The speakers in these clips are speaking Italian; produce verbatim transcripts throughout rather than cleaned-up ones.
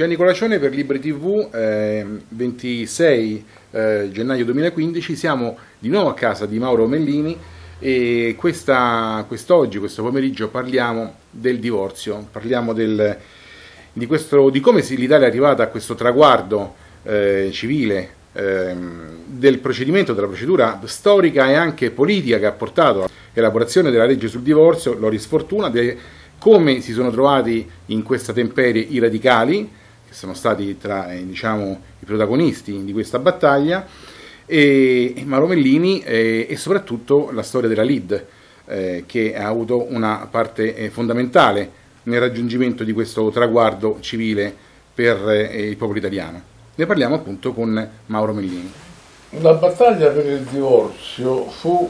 Gianni Colacione per Libri tivù, eh, ventisei eh, gennaio duemilaquindici. Siamo di nuovo a casa di Mauro Mellini e questa, quest'oggi, questo pomeriggio, parliamo del divorzio, parliamo del, di, questo, di come l'Italia è arrivata a questo traguardo eh, civile, eh, del procedimento, della procedura storica e anche politica che ha portato all'elaborazione della legge sul divorzio, Loris Fortuna, de, come si sono trovati in questa temperie i radicali, che sono stati tra eh, diciamo, i protagonisti di questa battaglia, e, e Mauro Mellini, eh, e soprattutto la storia della L I D, eh, che ha avuto una parte eh, fondamentale nel raggiungimento di questo traguardo civile per eh, il popolo italiano. Ne parliamo appunto con Mauro Mellini. La battaglia per il divorzio fu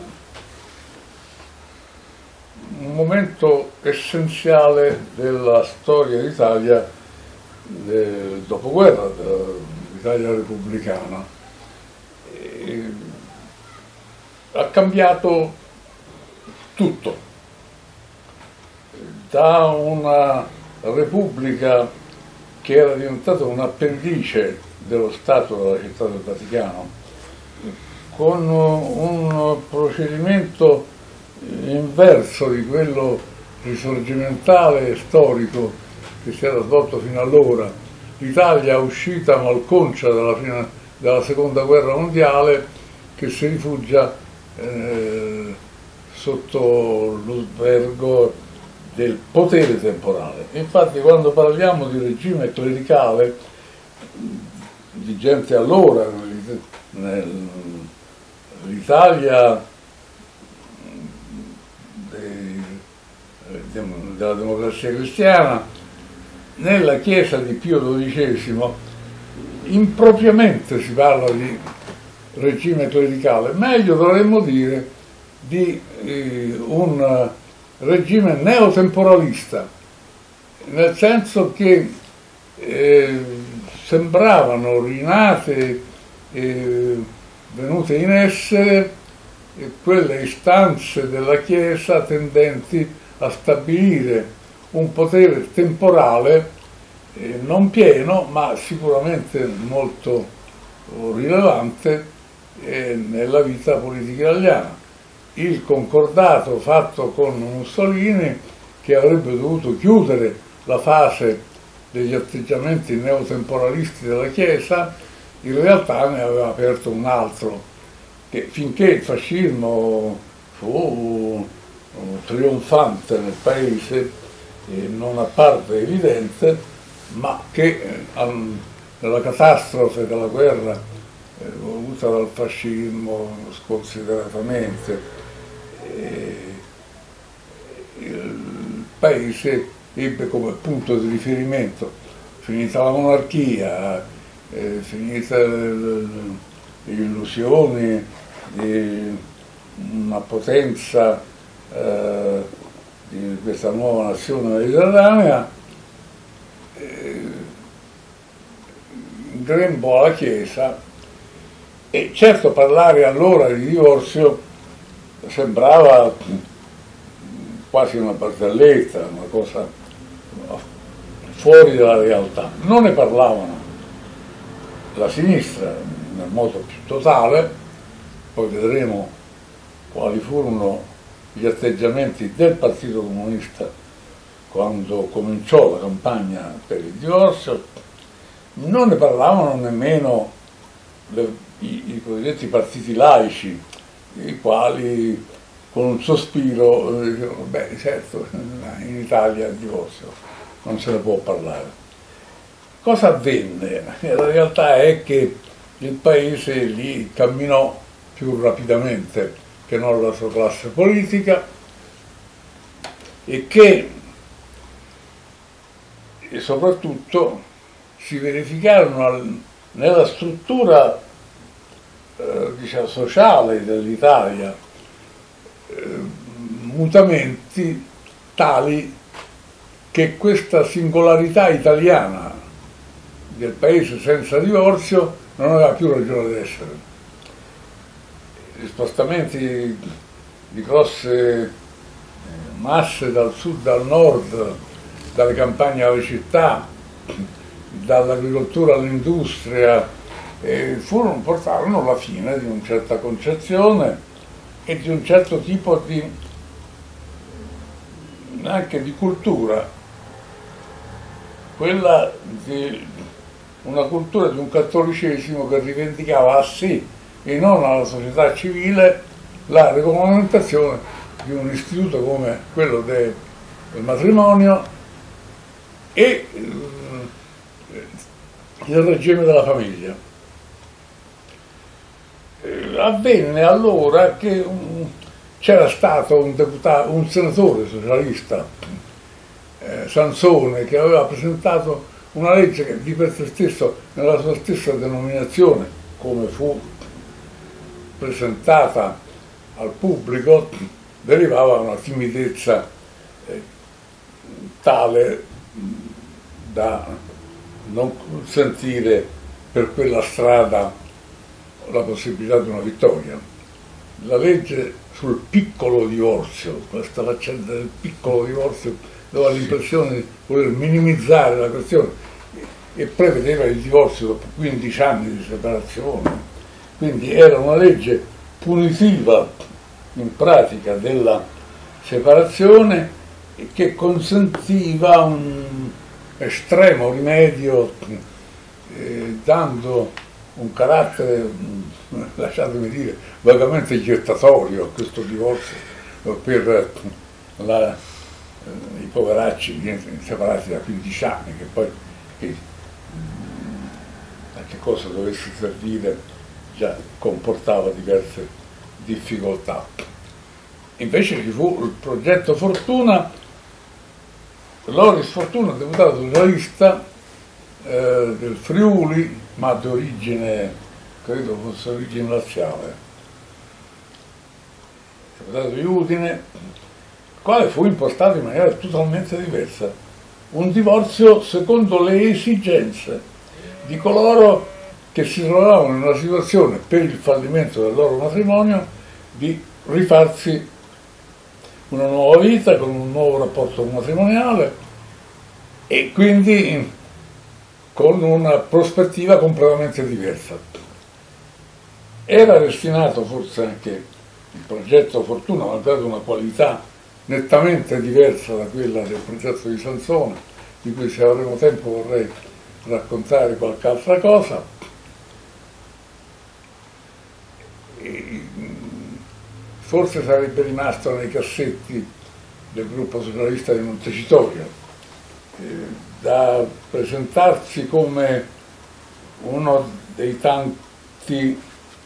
un momento essenziale della storia d'Italia del dopoguerra, dell'Italia repubblicana. E ha cambiato tutto, da una repubblica che era diventata un appendice dello Stato della Città del Vaticano, con un procedimento inverso di quello risorgimentale e storico che si era svolto fino allora. L'Italia uscita malconcia dalla, fine, dalla seconda guerra mondiale, che si rifugia eh, sotto l'usbergo del potere temporale. Infatti, quando parliamo di regime clericale, di gente allora nell'Italia della democrazia cristiana, nella Chiesa di Pio dodicesimo impropriamente si parla di regime clericale, meglio dovremmo dire di eh, un regime neotemporalista, nel senso che eh, sembravano rinate e venute in essere quelle istanze della Chiesa tendenti a stabilire un potere temporale eh, non pieno, ma sicuramente molto rilevante eh, nella vita politica italiana. Il concordato fatto con Mussolini, che avrebbe dovuto chiudere la fase degli atteggiamenti neotemporalisti della Chiesa, in realtà ne aveva aperto un altro, che finché il fascismo fu trionfante nel paese e non apparve evidente, ma che eh, nella catastrofe della guerra eh, voluta dal fascismo sconsideratamente, eh, il paese ebbe come punto di riferimento, finita la monarchia, eh, finite le, le illusioni di una potenza Eh, di questa nuova nazione mediterranea, eh, in grembo alla Chiesa, e certo parlare allora di divorzio sembrava quasi una barzelletta, una cosa fuori dalla realtà. Non ne parlavano la sinistra nel modo più totale, poi vedremo quali furono gli atteggiamenti del Partito Comunista quando cominciò la campagna per il divorzio. Non ne parlavano nemmeno le, i, i cosiddetti partiti laici, i quali con un sospiro dicevano: beh, certo, in Italia il divorzio non se ne può parlare. Cosa avvenne? La realtà è che il paese lì camminò più rapidamente che non la sua classe politica, e che e soprattutto si verificarono nella struttura eh, diciamo, sociale dell'Italia eh, mutamenti tali che questa singolarità italiana del paese senza divorzio non aveva più ragione d'essere. Gli spostamenti di grosse masse dal sud al nord, dalle campagne alle città, dall'agricoltura all'industria, eh, furono, portarono alla fine di una certa concezione e di un certo tipo di, anche di cultura, quella di una cultura di un cattolicesimo che rivendicava a sé e non alla società civile la regolamentazione di un istituto come quello de, del matrimonio e eh, il regime della famiglia. Eh, avvenne allora che um, c'era stato un deputato, un senatore socialista, eh, Sansone, che aveva presentato una legge che di per sé stesso, nella sua stessa denominazione, come fu presentata al pubblico, derivava una timidezza eh, tale da non consentire per quella strada la possibilità di una vittoria. La legge sul piccolo divorzio, questa faccenda del piccolo divorzio, dava l'impressione di voler minimizzare la questione e prevedeva il divorzio dopo quindici anni di separazione. Quindi era una legge punitiva in pratica della separazione che consentiva un estremo rimedio, eh, dando un carattere, lasciatemi dire, vagamente gettatorio a questo divorzio per la, eh, i poveracci separati da quindici anni, che poi che, a che cosa dovesse servire già comportava diverse difficoltà. Invece ci fu il progetto Fortuna, Loris Fortuna, deputato socialista eh, del Friuli, ma di origine, credo fosse origine laziale, deputato di Udine, il quale fu impostato in maniera totalmente diversa. Un divorzio secondo le esigenze di coloro che si trovavano in una situazione, per il fallimento del loro matrimonio, di rifarsi una nuova vita con un nuovo rapporto matrimoniale e quindi con una prospettiva completamente diversa. Era destinato forse anche il progetto Fortuna, malgrado una qualità nettamente diversa da quella del progetto di Sansone, di cui se avremo tempo vorrei raccontare qualche altra cosa. E forse sarebbe rimasto nei cassetti del gruppo socialista di Montecitorio, eh, da presentarsi come uno dei tanti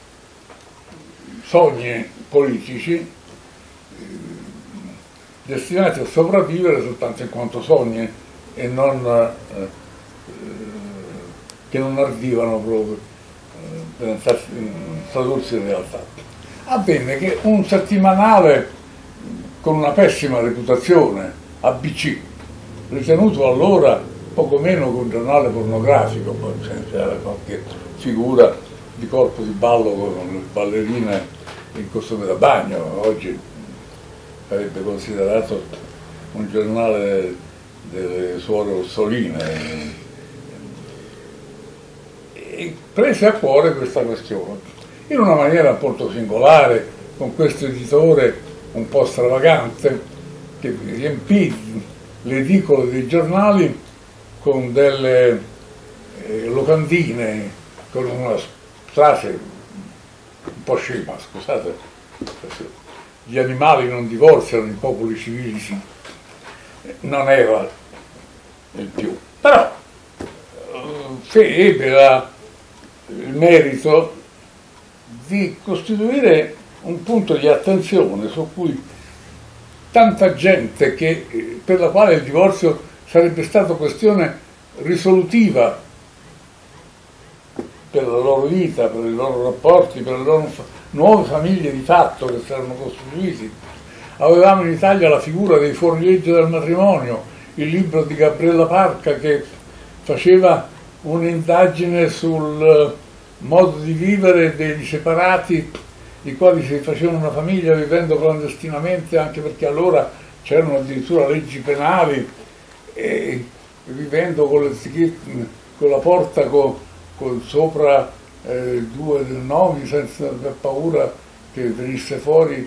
sogni politici eh, destinati a sopravvivere soltanto in quanto sogni e non, eh, che non ardivano proprio eh, per tradursi in realtà. Avvenne che un settimanale con una pessima reputazione, A B C, ritenuto allora poco meno che un giornale pornografico, poi c'era qualche figura di corpo di ballo con le ballerine in costume da bagno, oggi sarebbe considerato un giornale delle suore orsoline, e prese a cuore questa questione in una maniera molto singolare, con questo editore un po' stravagante che riempì le edicole dei giornali con delle eh, locandine, con una frase un po' scema, scusate, gli animali non divorziano, i popoli civili sì. Non era il più, però eh, ebbe la, il merito di costituire un punto di attenzione su cui tanta gente che, per la quale il divorzio sarebbe stato questione risolutiva per la loro vita, per i loro rapporti, per le loro nuove famiglie di fatto che si erano costituiti. Avevamo in Italia la figura dei fuorilegge del matrimonio, il libro di Gabriella Parca che faceva un'indagine sul modo di vivere degli separati, i quali si facevano una famiglia vivendo clandestinamente, anche perché allora c'erano addirittura leggi penali, e vivendo con le, con la porta con, con sopra eh, due nomi senza aver paura che venisse fuori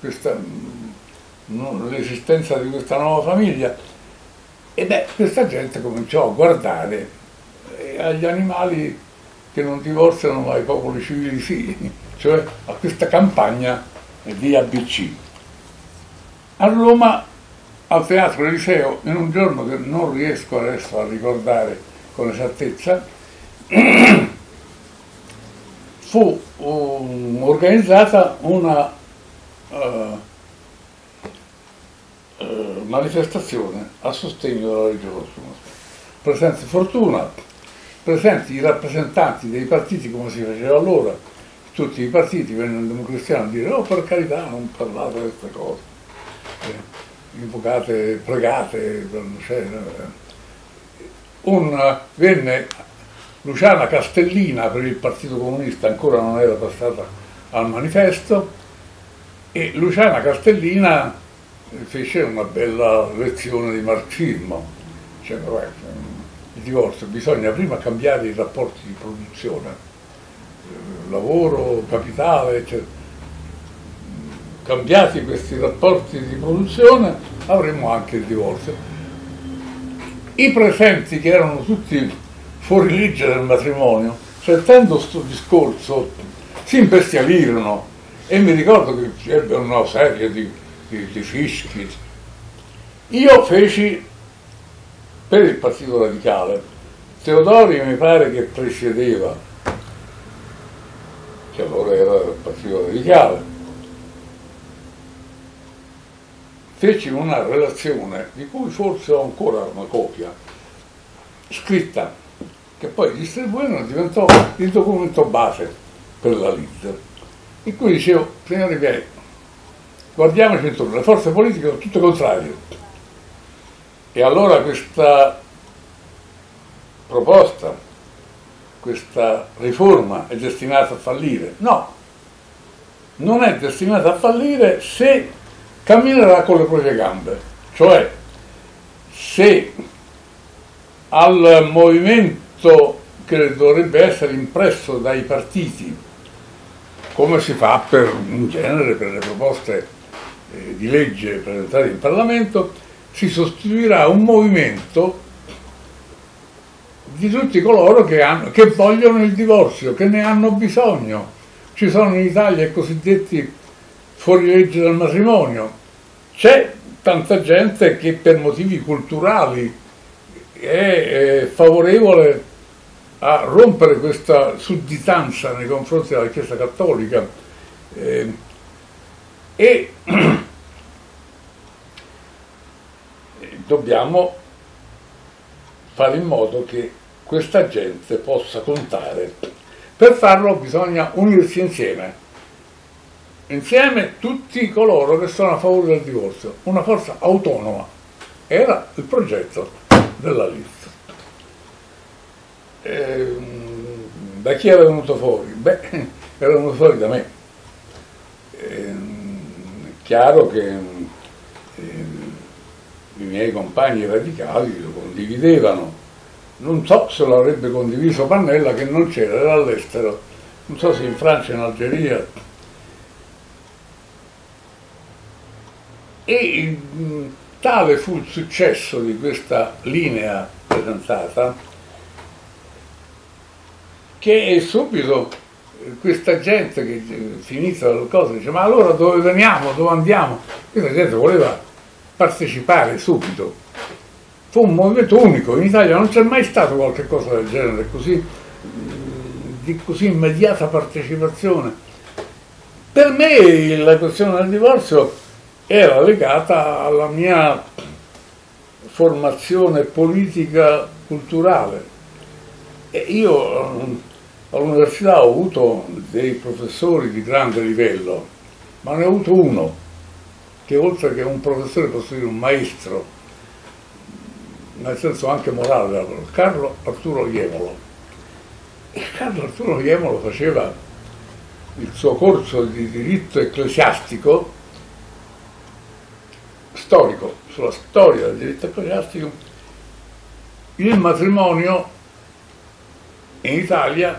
l'esistenza di questa nuova famiglia. E beh, questa gente cominciò a guardare eh, agli animali che non divorziano ma ai popoli civili sì, cioè a questa campagna di A B C. A Roma, al Teatro Eliseo, in un giorno che non riesco adesso a ricordare con esattezza, fu um, organizzata una uh, uh, manifestazione a sostegno della legge Corsum. Presente Fortuna, presenti i rappresentanti dei partiti come si faceva allora, tutti i partiti vennero in Democristiano a dire oh per carità non parlate di queste cose, eh, invocate, pregate, un, venne Luciana Castellina per il Partito Comunista, ancora non era passata al manifesto, e Luciana Castellina fece una bella lezione di marxismo, cioè, vabbè, il divorzio bisogna prima cambiare i rapporti di produzione, lavoro, capitale, eccetera. Cambiati questi rapporti di produzione avremo anche il divorzio. I presenti, che erano tutti fuori legge del matrimonio, sentendo questo discorso si imbestialirono e mi ricordo che c'era una serie di, di, di fischi. Io feci per il Partito Radicale, Teodori mi pare che presiedeva, che allora era il Partito Radicale, feci una relazione di cui forse ho ancora una copia scritta, che poi distribuirono, diventò il documento base per la leader, in cui dicevo, signori miei, guardiamoci intorno, le forze politiche sono tutte contrarie. E allora questa proposta, questa riforma è destinata a fallire? No, non è destinata a fallire se camminerà con le proprie gambe, cioè se al movimento che dovrebbe essere impresso dai partiti, come si fa per, in genere per le proposte eh, di legge presentate in Parlamento, si sostituirà un movimento di tutti coloro che, hanno, che vogliono il divorzio, che ne hanno bisogno. Ci sono in Italia i cosiddetti fuorilegge del matrimonio. C'è tanta gente che per motivi culturali è favorevole a rompere questa sudditanza nei confronti della Chiesa Cattolica eh, e dobbiamo fare in modo che questa gente possa contare. Per farlo bisogna unirsi insieme, insieme tutti coloro che sono a favore del divorzio, una forza autonoma. Era il progetto della lista. E, da chi era venuto fuori? Beh, era venuto fuori da me. È chiaro che eh, i miei compagni radicali lo condividevano. Non so se lo avrebbe condiviso Pannella, che non c'era, era all'estero, non so se in Francia o in Algeria. E mh, tale fu il successo di questa linea presentata che subito questa gente che finita la cosa dice ma allora dove veniamo, dove andiamo? Questa gente voleva partecipare subito. Fu un movimento unico, in Italia non c'è mai stato qualche cosa del genere, così, di così immediata partecipazione. Per me la questione del divorzio era legata alla mia formazione politica culturale. E io all'università ho avuto dei professori di grande livello, ma ne ho avuto uno, che oltre che un professore posso dire un maestro, nel senso anche morale, Carlo Arturo Jemolo. E Carlo Arturo Jemolo faceva il suo corso di diritto ecclesiastico, storico, sulla storia del diritto ecclesiastico. Il matrimonio in Italia,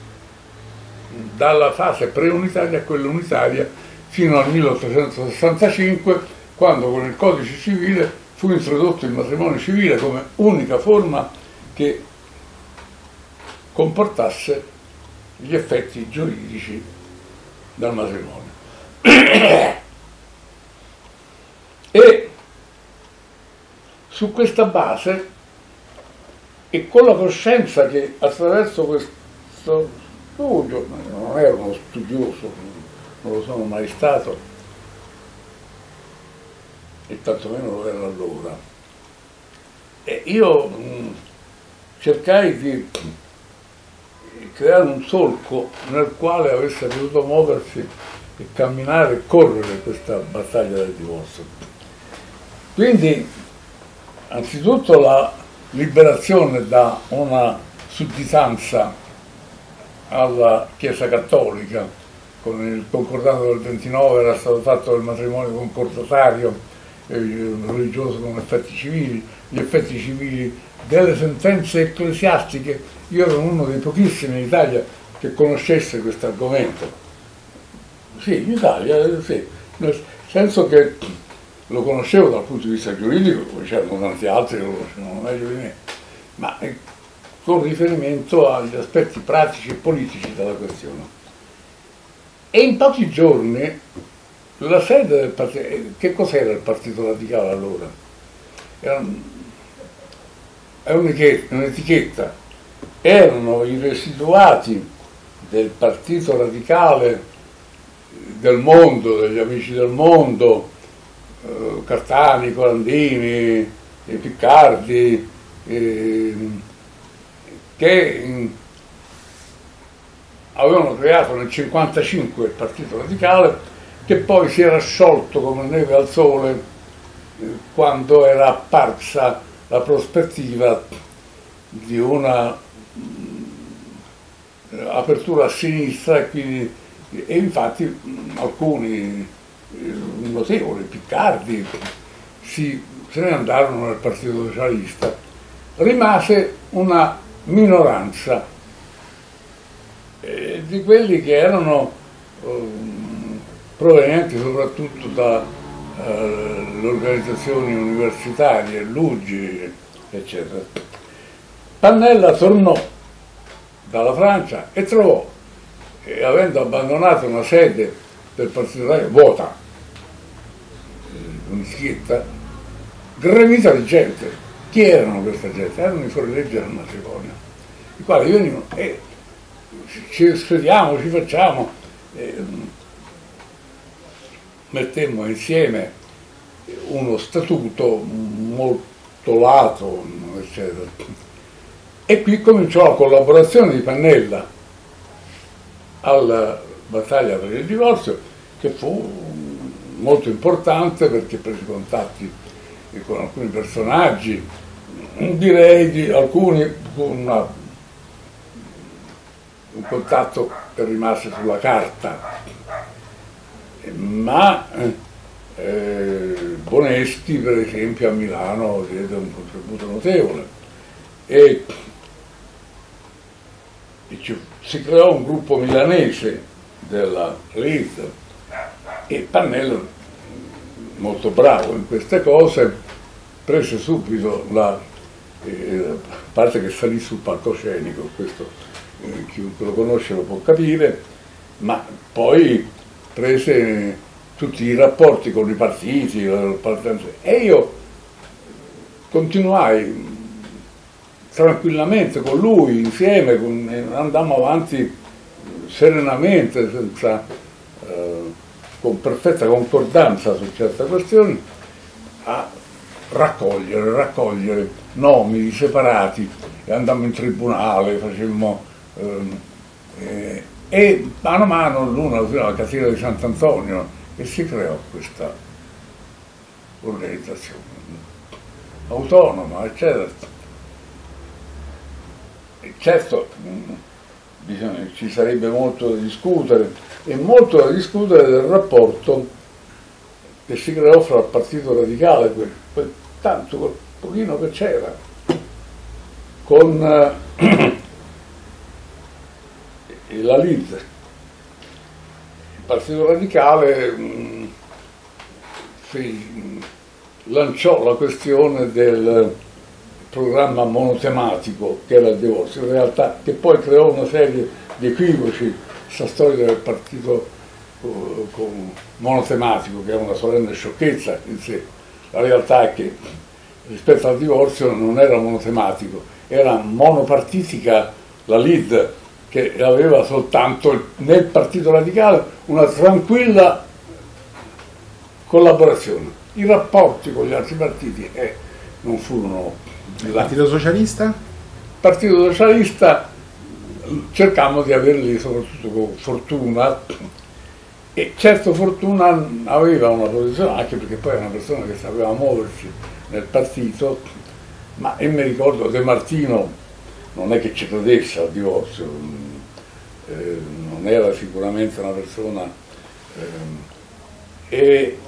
dalla fase preunitaria a quella unitaria, fino al milleottocentosessantacinque, quando con il codice civile fu introdotto il matrimonio civile come unica forma che comportasse gli effetti giuridici del matrimonio. E su questa base, e con la coscienza che attraverso questo studio, non ero uno studioso, non lo sono mai stato, e tantomeno lo ero allora, e io mh, cercai di creare un solco nel quale avesse potuto muoversi e camminare e correre questa battaglia del divorzio. Quindi, anzitutto la liberazione da una sudditanza alla Chiesa Cattolica. Con il concordato del ventinove era stato fatto il matrimonio concordatario eh, religioso con effetti civili, gli effetti civili delle sentenze ecclesiastiche. Io ero uno dei pochissimi in Italia che conoscesse questo argomento. Sì, in Italia, sì, nel senso che lo conoscevo dal punto di vista giuridico, poi c'erano tanti altri che lo conoscevano meglio di me, ma con riferimento agli aspetti pratici e politici della questione. E in pochi giorni la sede del partito, che cos'era il Partito Radicale allora? Era un'etichetta, erano i residuati del Partito Radicale del mondo, degli Amici del Mondo, eh, Cartani, Colandini, eh, Piccardi, eh, che mh, avevano creato nel cinquantacinque il Partito Radicale, che poi si era sciolto come neve al sole eh, quando era apparsa la prospettiva di una mh, apertura a sinistra, e, quindi, e infatti mh, alcuni eh, notevoli, Piccardi, si, se ne andarono nel Partito Socialista. Rimase una minoranza eh, di quelli che erano eh, provenienti soprattutto da eh, le organizzazioni universitarie, l'U G I, eccetera. Pannella tornò dalla Francia e trovò, eh, avendo abbandonato una sede del Partito Radicale vuota, eh, un'etichetta, gremita di gente. Chi erano questa gente? Erano i fuorilegge del matrimonio, i quali venivano e ci scriviamo, ci facciamo, eh, mettemmo insieme uno statuto molto lato, eccetera. E qui cominciò la collaborazione di Pannella alla battaglia per il divorzio, che fu molto importante perché prese contatti con alcuni personaggi, direi di alcuni con una, un contatto che rimase sulla carta, ma eh, Bonesti per esempio a Milano diede un contributo notevole e, e ci, si creò un gruppo milanese della Lead e Pannella, molto bravo in queste cose, prese subito la eh, parte che salì sul palcoscenico, questo eh, chiunque lo conosce lo può capire, ma poi prese tutti i rapporti con i partiti, e io continuai tranquillamente con lui, insieme, con, andammo avanti serenamente, senza, eh, con perfetta concordanza su certe questioni, a raccogliere, raccogliere nomi separati, e andammo in tribunale, facemmo, ehm, eh, e mano a mano l'una fino alla catena di Sant'Antonio, e si creò questa organizzazione autonoma, eccetera. E certo bisogna, ci sarebbe molto da discutere, e molto da discutere del rapporto che si creò fra il Partito Radicale, quel, quel tanto, quel pochino che c'era, con eh, e la Lid, il Partito Radicale, mh, si lanciò la questione del programma monotematico che era il divorzio, in realtà, che poi creò una serie di equivoci, questa storia del partito uh, con monotematico, che è una solenne sciocchezza in sé. La realtà è che rispetto al divorzio non era monotematico, era monopartitica la Lid, che aveva soltanto nel Partito Radicale una tranquilla collaborazione. I rapporti con gli altri partiti eh, non furono... Il Partito Socialista? Il Partito Socialista cercammo di averli soprattutto con Fortuna, e certo Fortuna aveva una posizione, anche perché poi è una persona che sapeva muoversi nel partito, ma io mi ricordo De Martino non è che ci credesse al divorzio, eh, non era sicuramente una persona eh, e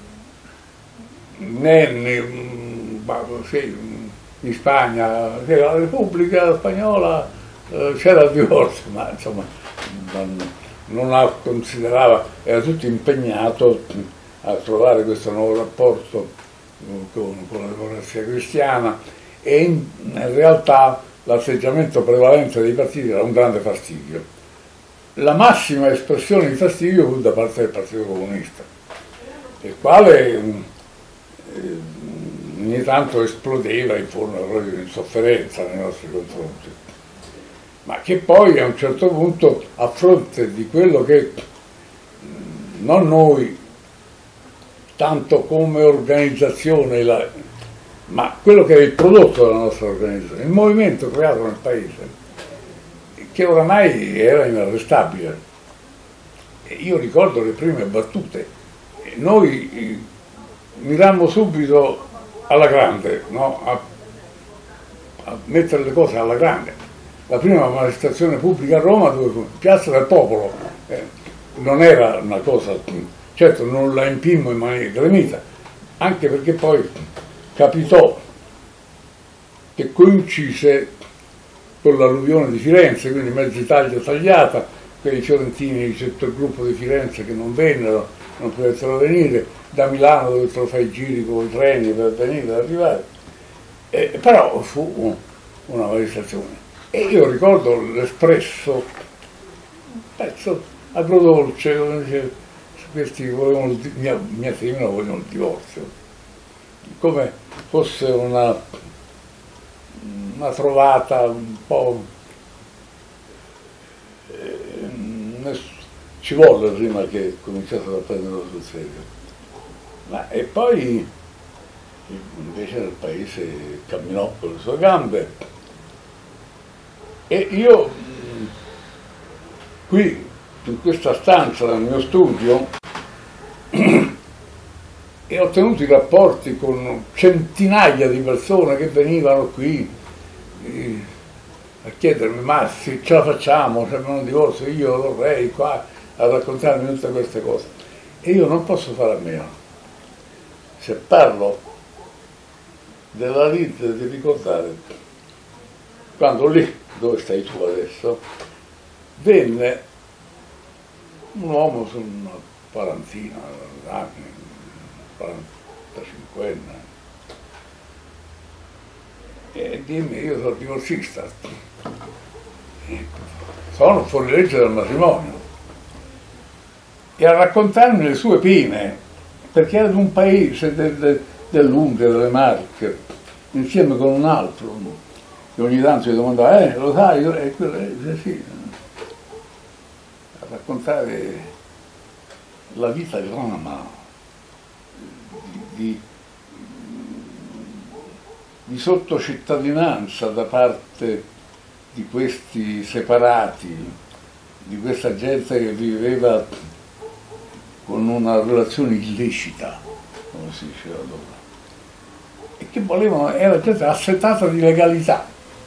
né, né ma, sì, in Spagna, la Repubblica Spagnola eh, c'era il divorzio, ma insomma non, non la considerava, era tutto impegnato a trovare questo nuovo rapporto con, con la democrazia cristiana, e in, in realtà l'atteggiamento prevalente dei partiti era un grande fastidio. La massima espressione di fastidio fu da parte del Partito Comunista, il quale eh, ogni tanto esplodeva in forma proprio di insofferenza nei nostri confronti, ma che poi a un certo punto, a fronte di quello che non noi tanto come organizzazione, la, ma quello che è il prodotto della nostra organizzazione, il movimento creato nel paese, che oramai era inarrestabile. E io ricordo le prime battute, noi mirammo subito alla grande, no? a, a mettere le cose alla grande. La prima manifestazione pubblica a Roma, dove fu Piazza del Popolo, eh, non era una cosa, certo non la empimmo in maniera gremita, anche perché poi capitò che coincise con l'alluvione di Firenze, quindi mezza Italia tagliata, quei fiorentini di sottogruppo di Firenze che non vennero, non poterono venire, da Milano dovettero fare i giri con i treni per venire, per arrivare, eh, però fu una manifestazione. E io ricordo l'Espresso, un pezzo agrodolce, come dice, questi volevano, mia, mia figlia volevano il divorzio, come fosse una, una trovata un po'... Eh, ci volle prima che cominciassero a prenderlo sul serio. Ma, e poi invece il paese camminò con le sue gambe, e io qui in questa stanza del mio studio e ho tenuto i rapporti con centinaia di persone che venivano qui eh, a chiedermi: ma se ce la facciamo, se non divorzio, io vorrei qua a raccontarmi tutte queste cose, e io non posso fare a meno. Se parlo della Lid, di ricordare quando lì, dove stai tu adesso, venne un uomo su una quarantina d'anni, quarantacinquenne, e dimmi: io sono divorzista, sono fuori legge del matrimonio, e a raccontarmi le sue pene, perché era di un paese de, de, dell'Umbria, delle Marche, insieme con un altro, che ogni tanto gli domandava: eh, lo sai? E quello dice sì. A raccontare la vita di Roma, di, di sottocittadinanza da parte di questi separati, di questa gente che viveva con una relazione illecita, come si diceva allora, e che volevano, era gente assetata di legalità.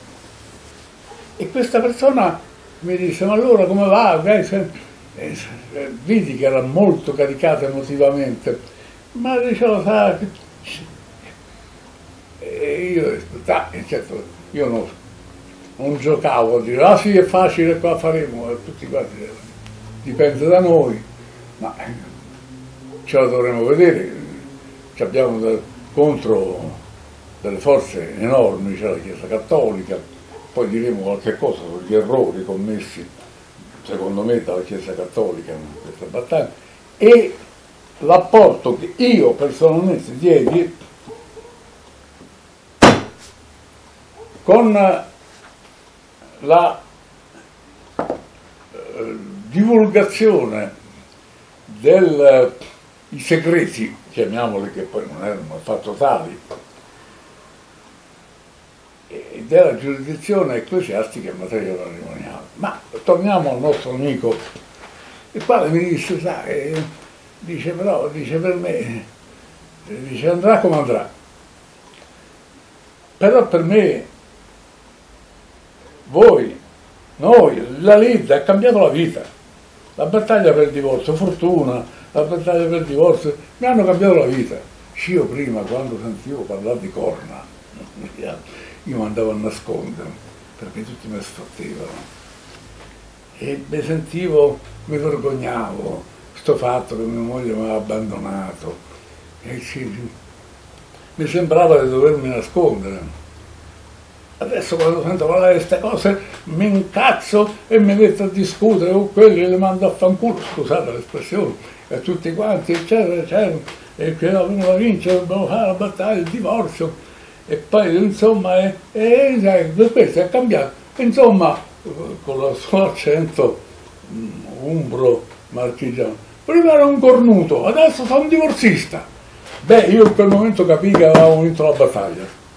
E questa persona mi disse: ma allora come va? E, e, vedi che era molto caricata emotivamente, ma diceva: sa, e io, ah, certo, io non, non giocavo a dire ah sì è facile qua faremo, e tutti quanti dipende da noi, ma ce la dovremo vedere, ci abbiamo da, contro delle forze enormi, c'è la Chiesa Cattolica, poi diremo qualche cosa sugli errori commessi secondo me dalla Chiesa Cattolica in questa battaglia, e l'apporto che io personalmente diedi con la eh, divulgazione dei segreti, chiamiamoli, che poi non erano affatto tali, e della giurisdizione ecclesiastica in materia patrimoniale. Ma torniamo al nostro amico, il quale mi disse, sai, dice però, dice per me, dice andrà come andrà, però per me, voi, noi, la Lidda ha cambiato la vita, la battaglia per il divorzio, Fortuna, la battaglia per il divorzio, mi hanno cambiato la vita. Io prima, quando sentivo parlare di corna, io mi andavo a nascondere, perché tutti mi sfottevano. E mi sentivo, mi vergognavo, sto fatto che mia moglie mi aveva abbandonato. E ci, mi sembrava di dovermi nascondere. Adesso quando sento parlare di queste cose mi incazzo e mi metto a discutere con quelli, le mando a fanculo, scusate l'espressione, e tutti quanti, eccetera, eccetera, e che dobbiamo la vincere, dobbiamo fare la battaglia, il divorzio, e poi insomma, e, e, e questo è cambiato. Insomma, con il suo accento umbro marchigiano, prima ero un cornuto, adesso sono un divorzista. Beh, io in quel momento capii che avevamo vinto la battaglia.